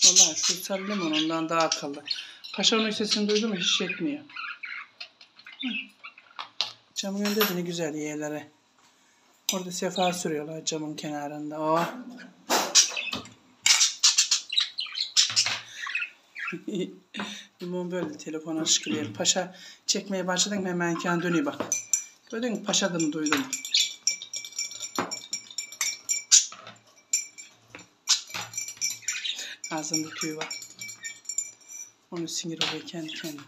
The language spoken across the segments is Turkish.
Vallahi şu sarı limon ondan daha akıllı. Paşa'nın sesini duydum hiç çekmiyor. Camın önünde de ne güzel yerlere. Orada sefa sürüyorlar camın kenarında. Oh. Limon böyle telefona çıkıyor. Paşa çekmeye başladın hemen kendi dönüyor bak. Gördün mü paşa adını duydum. Ağzında tüy var. Onu sinir oluyor kendi kendine.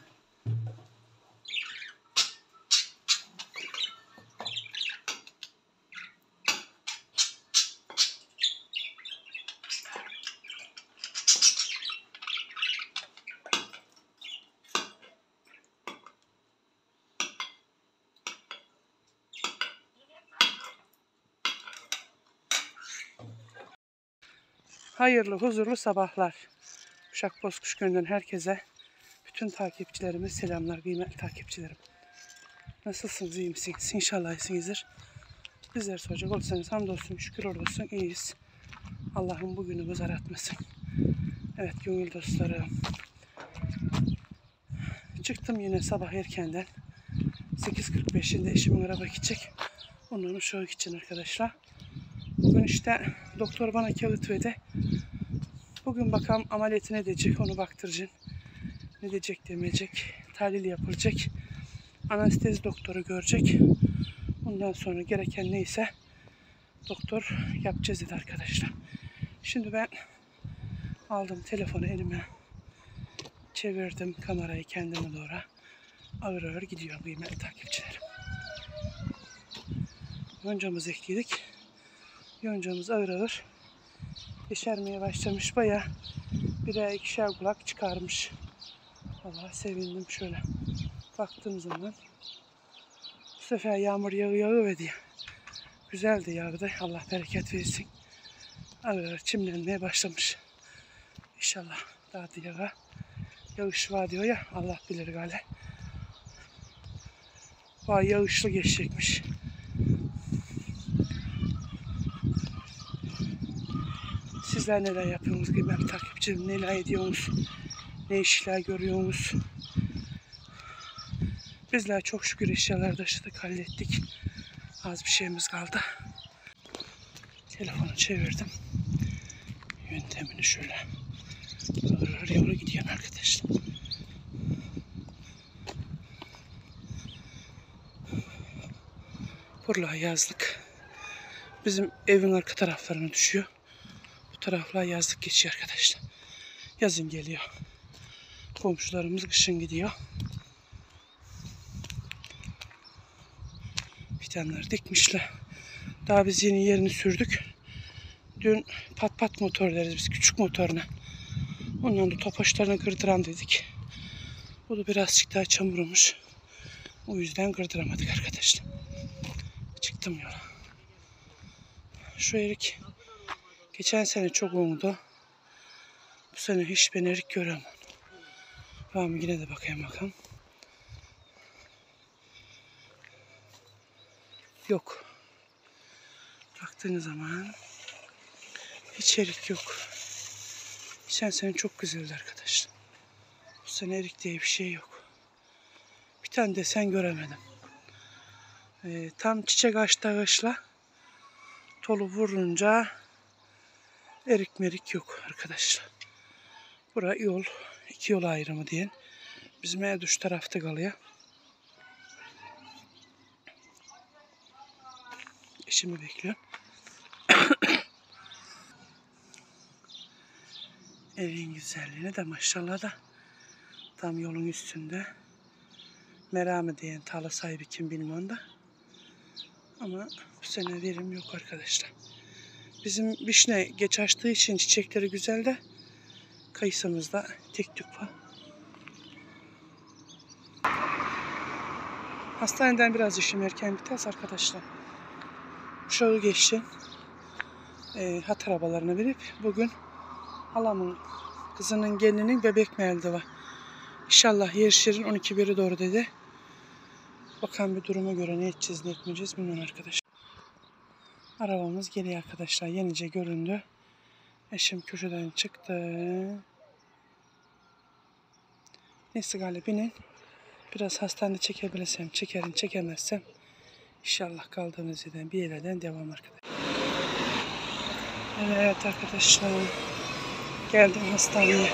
Hayırlı, huzurlu sabahlar. Uşak Bozkuş Köyü'nden herkese, bütün takipçilerime selamlar, kıymetli takipçilerim. Nasılsınız, iyi misiniz? İnşallah iyisinizdir. Bizler soracak olursanız hamdolsun, şükür olsun, iyiyiz. Allah'ım bugünümüzü aratmasın. Evet gönül dostlarım. Çıktım yine sabah erkenden. 8.45'inde eşimin araba gidecek. Ondan uşağa gideceğim arkadaşlar. Bugün işte doktor bana kağıt verdi. Bugün bakalım ameliyatı ne diyecek onu baktıracağım. Ne diyecek demeyecek. Tahlil yapılacak. Anestezi doktoru görecek. Ondan sonra gereken neyse doktor yapacağız dedi arkadaşlar. Şimdi ben aldım telefonu elime. Çevirdim kamerayı kendime doğru. Ağır ağır gidiyorum kıymetli takipçilerim. Yoncamızı ekledik. Yoncamız ağır ağır yeşermeye başlamış. Bayağı birer ikişer kulak çıkarmış. Vallahi sevindim şöyle. Baktığım zaman bu sefer yağmur yağıyor ve diye. Güzel de yağdı. Allah bereket versin. Ağır ağır çimlenmeye başlamış. İnşallah daha da yağış var diyor ya. Allah bilir galiba. Bayağı yağışlı geçecekmiş. Sizler neler yapıyorsunuz kıymetli takipçilerim? Neler ediyorsunuz? Ne işler görüyorsunuz? Bizler çok şükür eşyaları taşıdık, hallettik. Az bir şeyimiz kaldı. Telefonu çevirdim. Yöntemini şöyle ağır yavru gidiyorum arkadaşlar. Burla yazlık. Bizim evin arka taraflarına düşüyor. Bu taraflar yazlık geçiyor arkadaşlar. Yazın geliyor. Komşularımız kışın gidiyor. Fidanları dikmişler. Daha biz yeni yerini sürdük. Dün pat pat motor deriz biz, küçük motoruna. Ondan da topaçlarını kırdıran dedik. Bu da birazcık daha çamurmuş. O yüzden kırdıramadık arkadaşlar. Çıktım yola. Şu erik geçen sene çok oldu. Bu sene hiç ben erik göremem. Tamam yine de bakayım bakalım. Yok. Baktığınız zaman hiç erik yok. Geçen sene çok güzeldi arkadaşlar. Bu sene erik diye bir şey yok. Bir tane desen göremedim. Tam çiçek açtı ağaçla tolu vurunca erik merik yok arkadaşlar. Bura yol, iki yol ayrımı diyen. Bizim ev düş tarafta kalıyor. Eşimi bekliyorum. Evin güzelliğine de maşallah da tam yolun üstünde. Merame diyen tarla sahibi kim bilmem da. Ama bu sene verim yok arkadaşlar. Bizim vişne geç açtığı için çiçekleri güzel de kayısımızda tek tük var. Hastaneden biraz işim erken biter arkadaşlar. Uşağı geçti. Hat arabalarına binip bugün halamın kızının gelinin bebek meldi var. İnşallah Yerşehir'in 12.1'i doğru dedi. Bakalım bir duruma göre ne edeceğiz ne etmeyeceğiz bilmiyorum arkadaşlar. Arabamız geliyor arkadaşlar. Yenice göründü. Eşim köşeden çıktı. Neyse galibinin biraz hastanede çekebilirsem çekerim, çekemezsem inşallah kaldığımız yerden bir yerden devam arkadaşlar. Evet arkadaşlar, geldim hastaneye.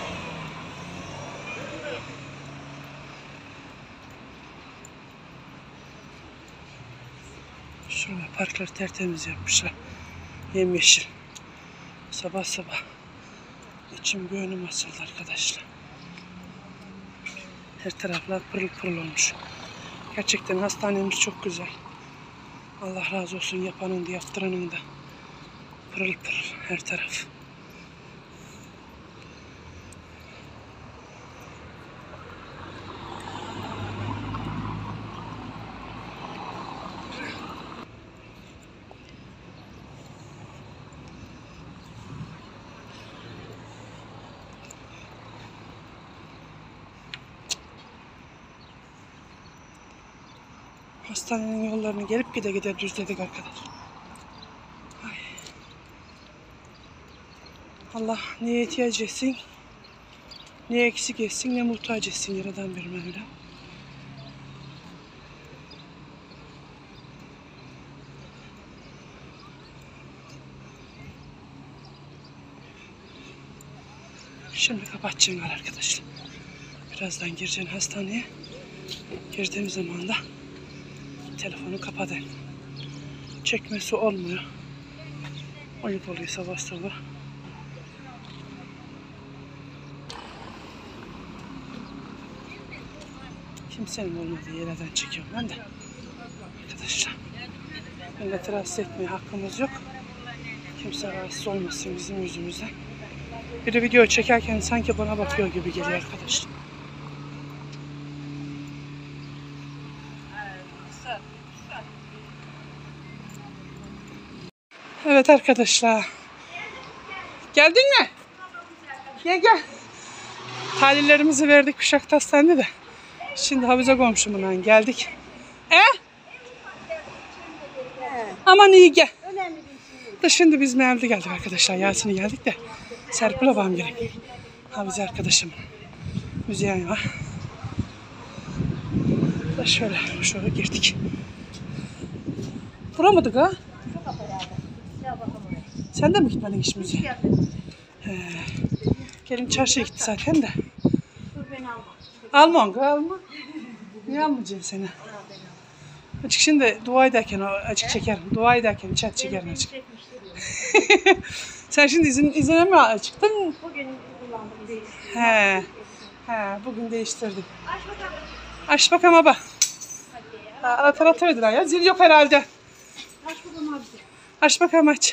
Şurada parkları tertemiz yapmışlar. Yemyeşil. Sabah sabah içim göğnüm asıldı arkadaşlar. Her taraflar pırıl pırıl olmuş. Gerçekten hastanemiz çok güzel. Allah razı olsun yapanın da yaptıranın da. Pırıl pırıl her taraf. Hastanenin yollarını gelip gide gide düzledik arkadaşlar. Ay. Allah neye ihtiyaç etsin, ne eksik etsin, ne muhtaç etsin yaradan bir Mevla. Şimdi kapatacağım arkadaşlar. Birazdan gireceğim hastaneye. Girdiğim zaman da telefonu kapatayım. Çekmesi olmuyor. Ayıp oluyor sabah sabah. Kimsenin olmadığı yerden çekiyorum ben de. Arkadaşlar. Milleti rahatsız etmeye hakkımız yok. Kimse rahatsız olmasın bizim yüzümüzden. Biri video çekerken sanki bana bakıyor gibi geliyor arkadaşlar. Evet arkadaşlar. Geldin mi? Gel. Tahlillerimizi verdik Kuşak'ta hastanede de. Şimdi Hafize komşumla geldik. Aman iyi gel. Da şimdi biz evde geldik arkadaşlar. Yasin'e geldik de. Serpil babam gerek. Hafize arkadaşım. Müzeyyen var. Da şöyle girdik. Vuramadık ha? Sen de mi gitmedin hiç müziğe? Gelin çarşıya gitti zaten de. Alma. Niye almayacaksın seni? Açık şimdi dua ederken açık çekerim. Dua ederken çat çekerim açık. Sen şimdi izine mi çıktın? Bugün kullandım. Bugün değiştirdik. Aç bakalım baba. Anahtar verdiler ya. Zil yok herhalde. Aç bakalım abi. Aç bakalım aç.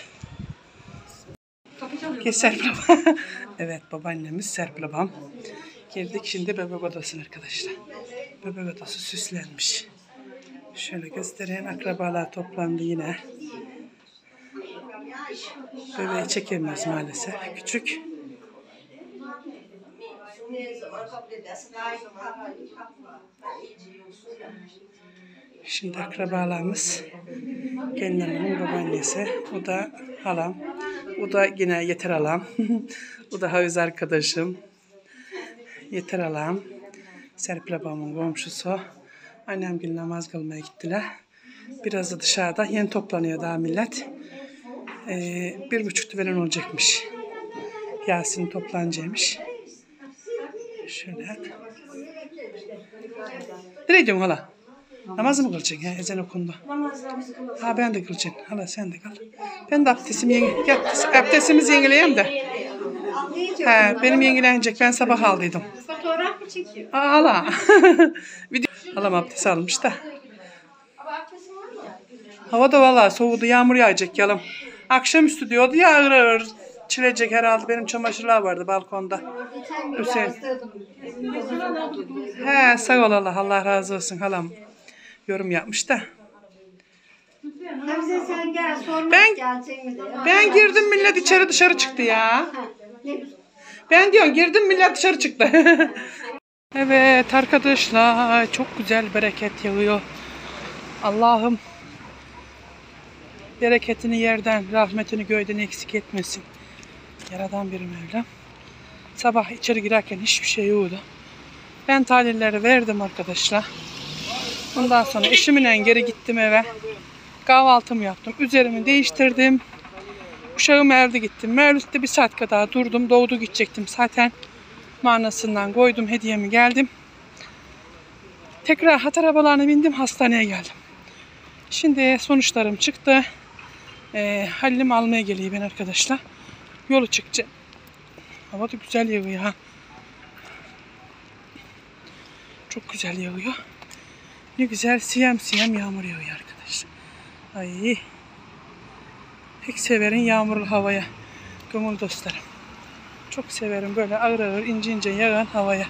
Serpil abam. Evet babaannemiz Serpil abam. Geldik şimdi bebek odasına arkadaşlar. Bebek odası süslenmiş. Şöyle göstereyim. Akrabalar toplandı yine. Bebeği çekemiyoruz maalesef. Küçük. Şimdi akrabalarımız. Gelin hanımın babaannesi. O da halam. O da yine Yeter halam. O da Haviz arkadaşım. Yeter halam. Serpil abamın komşusu. Annem gün namaz kılmaya gittiler. Biraz da dışarıda yeni toplanıyor daha millet. 1,5 falan olacakmış. Yasin toplanacakmış. Şöyle. Nereye gidiyorsun hala? Namaz mı kılacaksın? Ezan okundu. Ben de kılacağım. Hala sen de kal. Ben de abdestimizi yenileyim de. Benim yenilenecek. Ben sabah aldıydım. Fotoğraf mı çekiyor? Hala. Halam abdest almış da. Hava da valla soğudu. Yağmur yağacak yalım. Akşamüstü diyordu ya ağır çilecek herhalde. Benim çamaşırlar vardı balkonda. Hüseyin. Sağ ol Allah razı olsun halam. Yorum yapmış da. Hafize sen gel sormak gelecek mi de. Ben girdim millet içeri dışarı çıktı ya. Ben diyorum girdim millet dışarı çıktı. Evet arkadaşlar çok güzel bereket yağıyor. Allah'ım bereketini yerden, rahmetini göğden eksik etmesin. Yaradan bir Mevlam. Sabah içeri girerken hiçbir şey yoktu. Ben tahlilleri verdim arkadaşlar. Ondan sonra eşimle geri gittim eve. Kahvaltımı yaptım. Üzerimi değiştirdim. Uşağım evde gittim. Mevlüt'te 1 saat kadar durdum. Doğdu gidecektim zaten. Manasından koydum hediyemi geldim. Tekrar hat arabalarına bindim. Hastaneye geldim. Şimdi sonuçlarım çıktı. Halil'im almaya geliyor ben arkadaşlar. Yolu çıkacağım. Hava da güzel yağıyor ha. Çok güzel yağıyor. Ne güzel siyem yağmur yağıyor arkadaşlar. Ay. Pek severim yağmurlu havaya. Gönül dostlarım. Çok severim böyle ağır ağır ince ince yağan havaya.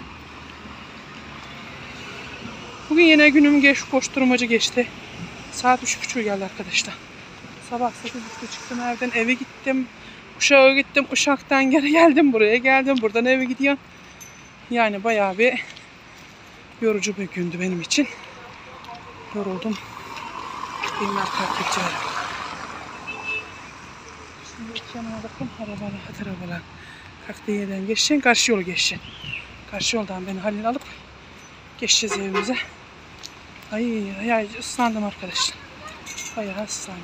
Bugün yine günüm koşturmacı geçti. Saat 3.30 geldi arkadaşlar. Sabah 8.30'da çıktım evden, eve gittim. Uşağa gittim. Uşak'tan geri geldim buraya. Geldim buradan eve gidiyorum. Yani bayağı bir yorucu bir gündü benim için. Yoruldum. Benim arkadaşlar. Şimdi yanına bakın. Arabalar. Kalktı yerden geçeceksin. Karşı yolu geçeceksin. Karşı yoldan beni Halil alıp geçeceğiz evimize. Ay ıslandım arkadaşlar. Bayağı ıslandım.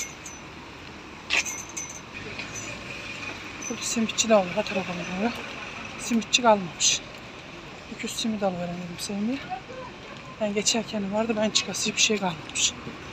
Burada simitçi de alıyor. Hat arabaları oluyor. Simitçi kalmamış. 200 simit alıverelim sevimli. Ben geçerken vardı. Ben çıkası bir şey kalmamış.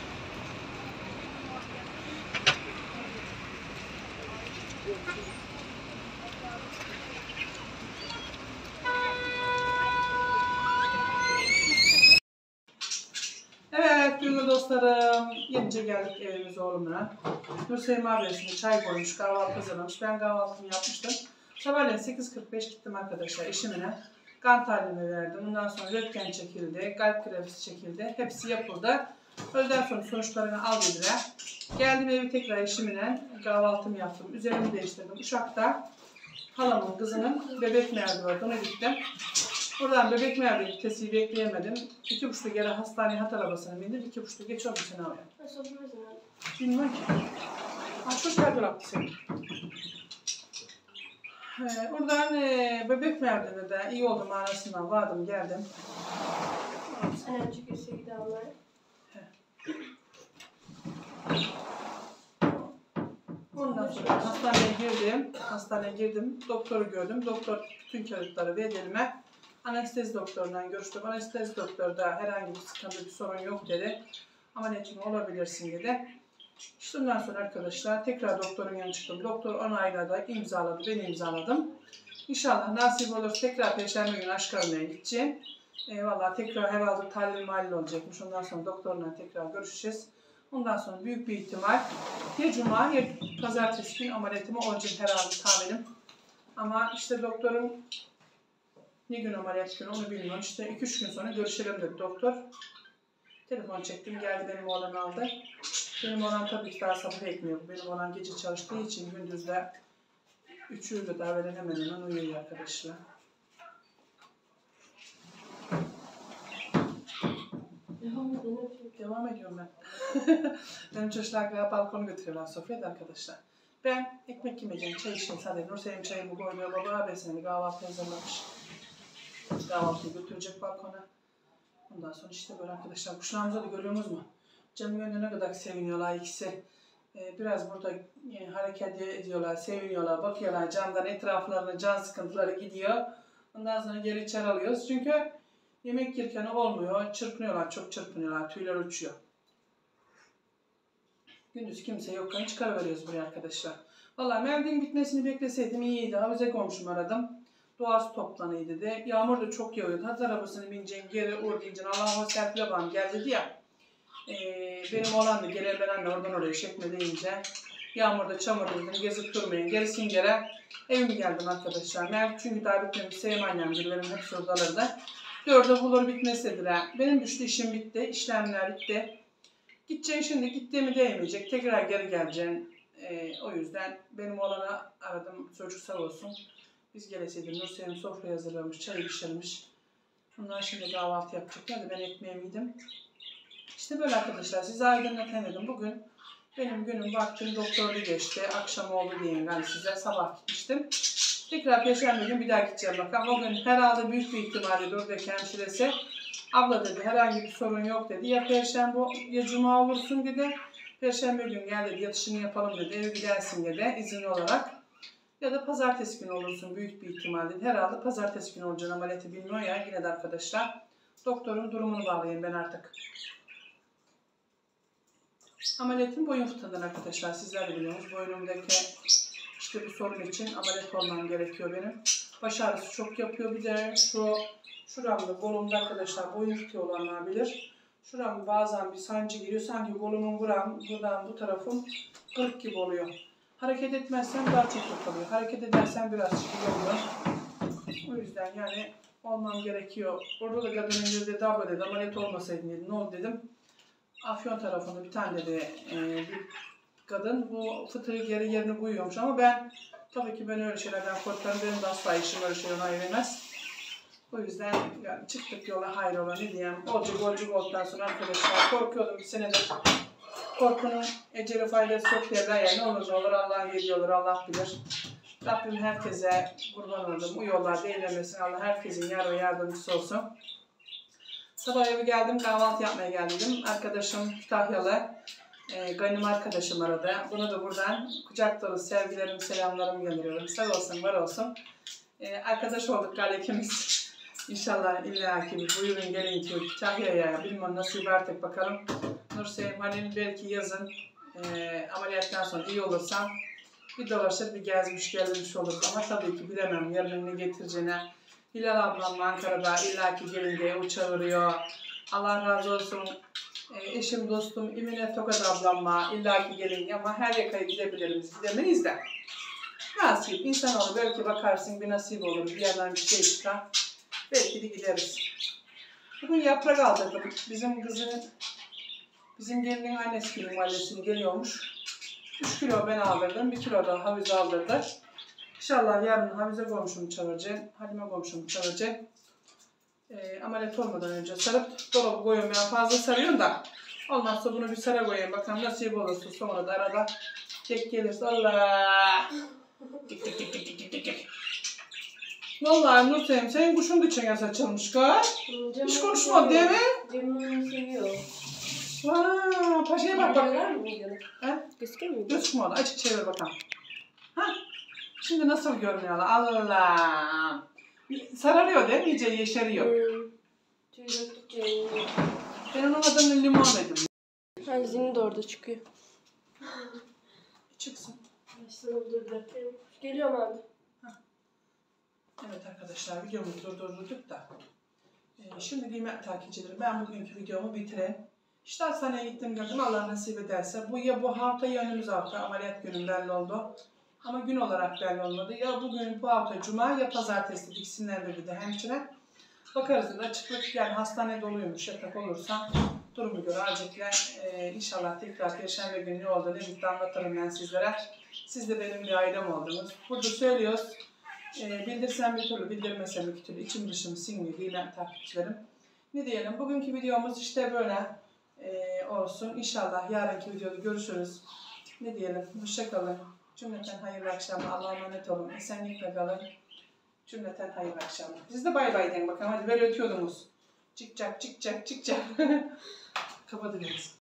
Evet gönül dostlarım. Yenice geldik evimize oğlumla. Nurseyim abisine çay koymuş, kahvaltı hazırlamış. Ben kahvaltımı yapmıştım. Sabahleyin 8.45 gittim arkadaşlar eşimine. Kan tahlili verdim. Ondan sonra röntgen çekildi, kalp grafisi çekildi. Hepsi yapıldı. Öğleden sonra sonuçlarını al dediler. Geldim evi tekrar eşimle kahvaltımı yaptım. Üzerimi değiştirdim. Uşak'ta halamın kızının bebek merdi vardı. Ona gittim. Oradan bebek merdi vitesi bekleyemedim. 2.30'da geri hastaneye hat arabasına bindim. 2.30'da geç oldu seni oraya. Nasıl olmaz? Bilmem ki. Çok kaybolaptı seni. Oradan bebek merdivene de iyi oldu manasından vardım geldim. Sen çıkıyorsa gidenler. Ondan sonra hastaneye girdim. Doktoru gördüm. Doktor bütün kağıtları verdi elime. Anestezi doktorundan görüştüm. Anestezi doktor da herhangi bir sıkıntı, bir sorun yok dedi. Ameliyatın olabilirsin dedi. İşte ondan sonra arkadaşlar tekrar doktorun yanına çıktım. Doktor onayladı, imzaladı, ben imzaladım. İnşallah nasip olur tekrar Perşembe günü aşk almaya gideceğim. Vallahi tekrar herhalde tahlil olacakmış. Ondan sonra doktorla tekrar görüşeceğiz. Ondan sonra büyük bir ihtimal ya cuma ya pazartesi günü ameliyatımı olacak herhalde tahminim. Ama işte doktorun ne gün ameliyat günü onu bilmiyorum. İşte 2-3 gün sonra görüşelim dedi doktor. Telefon çektim geldi benim oğlan aldı. Benim oğlan tabii ki daha sabah ekmiyor. Benim oğlan gece çalıştığı için gündüzde 3'ü kadar veren hemen uyuyor arkadaşlar. Devam ediyorum ben. Benim çocuklar balkonu götürüyorlar sofraya arkadaşlar. Ben ekmek yemeyeceğim, çay içeyim sadece. Nurseyim çayımı koyuyor, baba abisine kahvaltı hazırlamış. Kahvaltıyı götürecek balkona. Ondan sonra işte böyle arkadaşlar, kuşlarımıza da görüyorsunuz mu? Camın önüne ne kadar seviniyorlar ikisi. Biraz burada hareket ediyorlar, seviniyorlar, bakıyorlar camdan etraflarına can sıkıntıları gidiyor. Ondan sonra geri içeri alıyoruz. Çünkü yemek yerken olmuyor, çırpınıyorlar, çok çırpınıyorlar, tüyler uçuyor. Gündüz kimse yokken çıkarıveriyoruz buraya arkadaşlar. Vallahi mevdim bitmesini bekleseydim iyiydi. Havize komşum aradım. Doğası toplanıydı dedi. Yağmur da çok yağıyordu. Hat arabasını bineceğim, geri uğrayınca Allah'a serpile bana gel dedi ya. Benim oğlan da gelen ben anne oradan oraya çekme deyince yağmurda çamurda dedim gezip durmayın. Gerisin gere evime geldim arkadaşlar. Çünkü daha bitmemiş Sevim annem gibi benim hepsi oradalardı. 4'e bulur bitmez dediler. Benim düştü işim bitti. İşlemler bitti. Gideceğim şimdi gittiğimi değmeyecek. Tekrar geri geleceğim. O yüzden benim oğlana aradım. Çocuk sağ olsun. Biz geleseydim Nurseyim sofrayı hazırlamış, çayı pişirmiş. Bunlar şimdi kahvaltı yapacaklar da ben ekmeğimi yedim. İşte böyle arkadaşlar size aydınlatan dedim. Bugün benim günüm vaktim doktorlu geçti. Akşam oldu diyeyim ben size. Sabah gitmiştim. Tekrar Perşembe günü bir daha gideceğim bakalım. O gün herhalde büyük bir ihtimalle oradaki hemşiresi abla dedi herhangi bir sorun yok dedi. Ya Perşembe ya Cuma olursun dedi. Perşembe günü gel dedi yatışını yapalım dedi. Eve gidersin dedi izinli olarak. Ya da pazartesi günü olursun büyük bir ihtimalle. Herhalde pazartesi günü olacağını ameliyatı bilmiyor ya yine de arkadaşlar. Doktorun durumunu bağlayayım ben artık. Ameliyatın boyun fıtığından arkadaşlar. Sizler de biliyorsunuz. Boynumdaki işte bu sorun için ameliyat olmam gerekiyor benim. Baş ağrısı çok yapıyor. Bir de şuramda kolumda arkadaşlar boyun fıtığı olanlar bilir. Şuramda bazen bir sancı giriyor. Sanki kolumun buradan bu tarafım kırık gibi oluyor. Hareket etmezsem daha çok kalıyor. Hareket edersem biraz çıkıyor oluyor. O yüzden yani olmam gerekiyor. Orada da kadının dedi abla dedi ameliyat olmasaydın dedi. Ne oldu dedim. Afyon tarafında bir tane dedi bir kadın bu fıtığı geri yerine koyuyormuş ama ben tabii ki ben öyle şeylerden korkarım. Benim de asla işim öyle şeyden ayrılmaz. O yüzden yani çıktık yola hayrola ne diyeyim. Olcuk olduktan sonra arkadaşlar korkuyordum bir senedir. Korkunun eceli faydası yok derler ya ne olur ne olur Allah'ın dediği olur Allah bilir. Rabbim herkese kurban oldum. Bu yollarda eğlenmesin. Allah herkesin yar ve yardımcısı olsun. Sabah eve geldim kahvaltı yapmaya geldim. Arkadaşım Kütahyalı. Gönlüm arkadaşım aradı. Buna da buradan kucak dolu sevgilerimi, selamlarımı gönderiyorum. Sağ olsun, var olsun. Arkadaş olduk galiba ikimiz. İnşallah illaki buyurun gelin ki Kütahya'ya. Bilmem nasip artık bakalım. Nursevim Halil belki yazın ameliyattan sonra iyi olursam bir dolaşır bir gezmiş gelmiş olur. Ama tabii ki bilemem yarın ne getireceğine. Hilal ablam Ankara'da illaki gelin diye uçağırıyor. Allah razı olsun. Eşim, dostum, İmine Tokat ablamla illaki gelin ama her yakaya gidebiliriz, gidemeyiz de. Nasip, insanoğlu belki bakarsın bir nasip olur, bir yerden bir şey çıkar. Belki de gideriz. Bugün yaprak aldırdım. Bizim gelinin annesinin mahallesini geliyormuş. 3 kilo ben aldırdım, 1 kilo da Hafize aldırdı. İnşallah yarın Hafize komşumu çağıracağım, Halime komşumu çağıracağım. Ameliyat olmadan önce sarıp dolabı koyuyorum. Ben fazla sarıyorum da olmazsa bunu bir sara koyayım. Bakalım nasip olursa sonra da arada tek gelirse Allah. Vallahi Nurten senin kuşun kıçına saçılmış kız. Hiç konuşma değil mi? Cem onu seviyor. Vaa paşaya bak bak. Gözüküyor mu videoda? He? Gözüküyor mu? Gözükmüyor. Açık çevir bakalım. Ha? Şimdi nasıl görünüyorlar? Allah. Sararıyor değil mi? İyice yeşeriyor. Tüy döktükçe yayınlıyor. Ben onun adını limon dedim. Hangisini de orada çıkıyor. Çıksın. Başlarım durdu. Geliyorum abi. Evet arkadaşlar videomuzu durdurduk da. Şimdi kıymetli takipçilerim ben bugünkü videomu bitireyim. İşte hastaneye gittim geldim Allah nasip ederse. Bu hafta ya önümüz hafta ameliyat günüm belli oldu. Ama gün olarak belli olmadı. Ya bugün bu hafta cuma ya pazartesi ikisinden biri de hemşire. Bakarız da açıklık yani hastane doluymuş yatak olursa durumu göre acilde inşallah tekrar perşembe günü ne olduğunu birlikte anlatırım ben sizlere. Siz de benim bir ailem oldunuz. Burada söylüyoruz. Bildirsem bir türlü, bildirmesem iki türlü. İçim dışım sinmiyor kıymetli takipçilerim. Ne diyelim? Bugünkü videomuz işte böyle olsun. İnşallah yarınki videoda görüşürüz. Ne diyelim? Hoşçakalın. Cümleten hayırlı akşamlar. Allah'a emanet olun. Esenlikle kalın. Cümleten hayırlı akşamlar. Siz de bay bay deyin bakalım. Hadi böyle ötüyordunuz. Çıkacak. Kapatın.